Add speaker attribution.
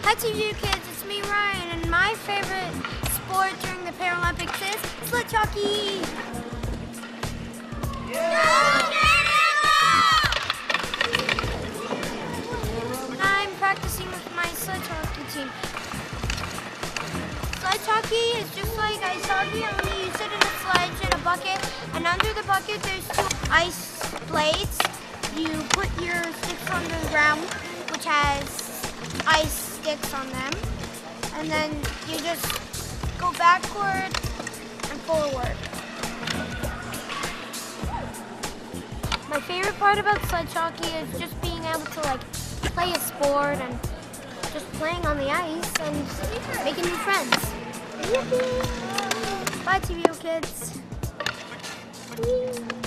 Speaker 1: Hi TVU kids, it's me Ryan, and my favorite sport during the Paralympics is sled hockey. I'm practicing with my sled hockey team. Sled hockey is just like ice hockey, only you sit in a sledge in a bucket, and under the bucket there's 2 ice plates. You put your sticks on the ground, which has ice sticks on them, and then you just go backward and forward. My favorite part about sledge hockey is just being able to play a sport and just playing on the ice and making new friends. Yippee! Bye TVO kids.